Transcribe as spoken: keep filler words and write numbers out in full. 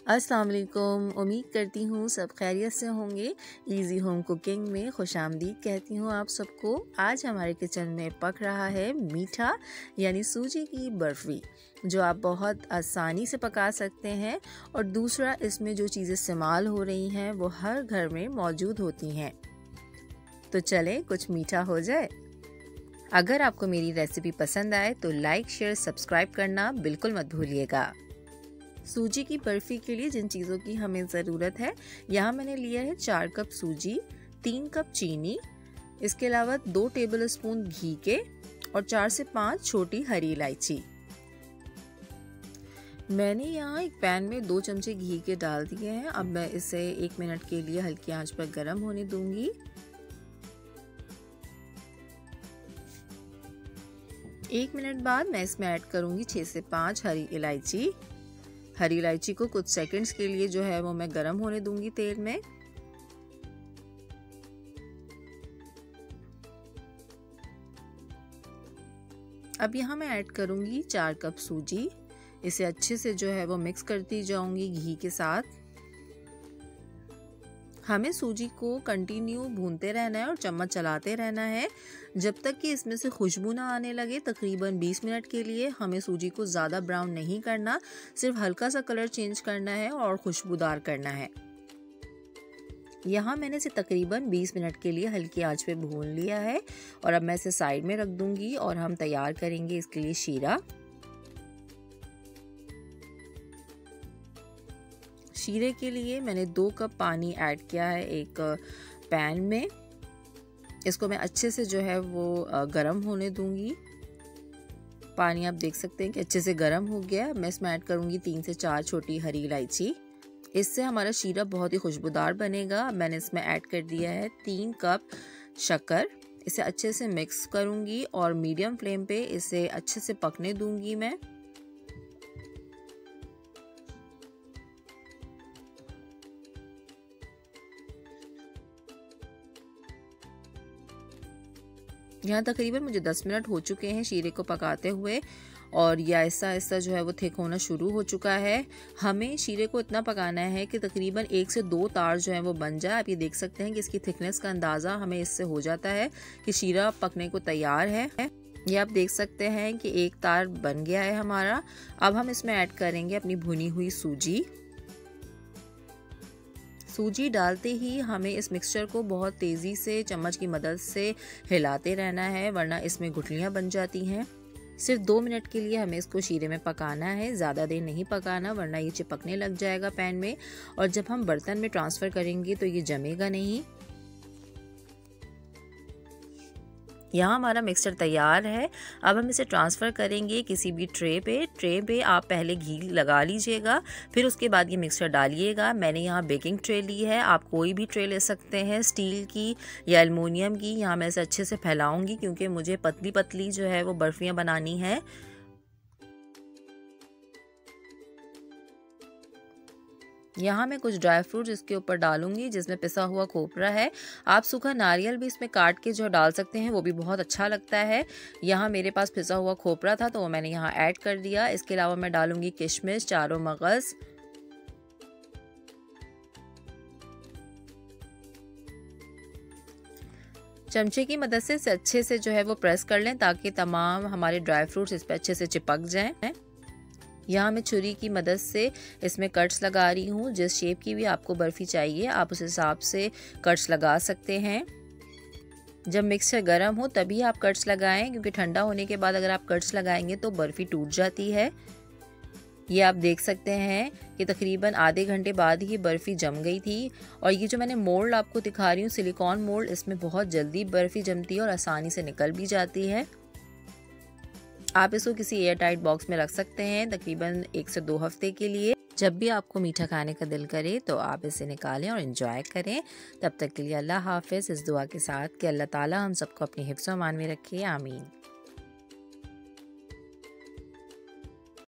अस्सलाम वालेकुम। उम्मीद करती हूँ सब खैरियत से होंगे। इजी होम कुकिंग में खुशामदीद कहती हूँ आप सबको। आज हमारे किचन में पक रहा है मीठा यानी सूजी की बर्फ़ी, जो आप बहुत आसानी से पका सकते हैं। और दूसरा, इसमें जो चीज़ें इस्तेमाल हो रही हैं वो हर घर में मौजूद होती हैं। तो चलें कुछ मीठा हो जाए। अगर आपको मेरी रेसिपी पसंद आए तो लाइक शेयर सब्सक्राइब करना बिल्कुल मत भूलिएगा। सूजी की बर्फ़ी के लिए जिन चीज़ों की हमें ज़रूरत है, यहाँ मैंने लिया है चार कप सूजी, तीन कप चीनी, इसके अलावा दो टेबल स्पून घी के और चार से पाँच छोटी हरी इलायची। मैंने यहाँ एक पैन में दो चमचे घी के डाल दिए हैं। अब मैं इसे एक मिनट के लिए हल्की आंच पर गर्म होने दूंगी। एक मिनट बाद मैं इसमें ऐड करूंगी छः से पाँच हरी इलायची। हरी इलायची को कुछ सेकंड्स के लिए जो है वो मैं गरम होने दूंगी तेल में। अब यहाँ मैं ऐड करूंगी चार कप सूजी। इसे अच्छे से जो है वो मिक्स करती जाऊंगी घी के साथ। हमें सूजी को कंटिन्यू भूनते रहना है और चम्मच चलाते रहना है जब तक कि इसमें से खुशबू ना आने लगे। तकरीबन बीस मिनट के लिए हमें सूजी को ज़्यादा ब्राउन नहीं करना, सिर्फ हल्का सा कलर चेंज करना है और खुशबूदार करना है। यहाँ मैंने इसे तकरीबन बीस मिनट के लिए हल्की आंच पे भून लिया है और अब मैं इसे साइड में रख दूंगी और हम तैयार करेंगे इसके लिए शीरा। शीरे के लिए मैंने दो कप पानी ऐड किया है एक पैन में। इसको मैं अच्छे से जो है वो गरम होने दूंगी। पानी आप देख सकते हैं कि अच्छे से गरम हो गया। मैं इसमें ऐड करूंगी तीन से चार छोटी हरी इलायची। इससे हमारा शीरा बहुत ही खुशबूदार बनेगा। मैंने इसमें ऐड कर दिया है तीन कप शक्कर। इसे अच्छे से मिक्स करूंगी और मीडियम फ्लेम पे इसे अच्छे से पकने दूंगी मैं। यहाँ तकरीबन मुझे दस मिनट हो चुके हैं शीरे को पकाते हुए और ये ऐसा ऐसा जो है वो थिक होना शुरू हो चुका है। हमें शीरे को इतना पकाना है कि तकरीबन एक से दो तार जो है वो बन जाए। आप ये देख सकते हैं कि इसकी थिकनेस का अंदाज़ा हमें इससे हो जाता है कि शीरा पकने को तैयार है। ये आप देख सकते हैं कि एक तार बन गया है हमारा। अब हम इसमें ऐड करेंगे अपनी भुनी हुई सूजी। सूजी डालते ही हमें इस मिक्सचर को बहुत तेज़ी से चम्मच की मदद से हिलाते रहना है, वरना इसमें गुठलियाँ बन जाती हैं। सिर्फ दो मिनट के लिए हमें इसको शीरे में पकाना है, ज़्यादा देर नहीं पकाना वरना ये चिपकने लग जाएगा पैन में और जब हम बर्तन में ट्रांसफ़र करेंगे तो ये जमेगा नहीं। यहाँ हमारा मिक्सचर तैयार है। अब हम इसे ट्रांसफ़र करेंगे किसी भी ट्रे पे। ट्रे पे आप पहले घी लगा लीजिएगा, फिर उसके बाद ये मिक्सचर डालिएगा। मैंने यहाँ बेकिंग ट्रे ली है, आप कोई भी ट्रे ले सकते हैं, स्टील की या एल्युमिनियम की। यहाँ मैं इसे अच्छे से फैलाऊँगी क्योंकि मुझे पतली पतली जो है वो बर्फ़ियाँ बनानी है। यहाँ मैं कुछ ड्राई फ्रूट्स इसके ऊपर डालूंगी जिसमें पिसा हुआ खोपरा है। आप सूखा नारियल भी इसमें काट के जो डाल सकते हैं, वो भी बहुत अच्छा लगता है। यहाँ मेरे पास पिसा हुआ खोपरा था तो वो मैंने यहाँ ऐड कर दिया। इसके अलावा मैं डालूंगी किशमिश, चारों मगज़, चमचे की मदद से इसे अच्छे से जो है वो प्रेस कर लें ताकि तमाम हमारे ड्राई फ्रूट्स इस पर अच्छे से चिपक जाएं। यहाँ मैं छुरी की मदद से इसमें कट्स लगा रही हूँ। जिस शेप की भी आपको बर्फ़ी चाहिए आप उस हिसाब से कट्स लगा सकते हैं। जब मिक्सचर गर्म हो तभी आप कट्स लगाएं, क्योंकि ठंडा होने के बाद अगर आप कट्स लगाएंगे तो बर्फ़ी टूट जाती है। ये आप देख सकते हैं कि तकरीबन आधे घंटे बाद ही बर्फ़ी जम गई थी। और ये जो मैंने मोल्ड आपको दिखा रही हूँ, सिलिकॉन मोल्ड, इसमें बहुत जल्दी बर्फ़ी जमती है और आसानी से निकल भी जाती है। आप इसको किसी एयर टाइट बॉक्स में रख सकते हैं तकरीबन एक से दो हफ्ते के लिए। जब भी आपको मीठा खाने का दिल करे तो आप इसे निकालें और एंजॉय करें। तब तक के लिए अल्लाह हाफ़िज़, इस दुआ के साथ कि अल्लाह ताला हम सबको अपनी हिफ्ज़ व अमान में रखे। आमीन।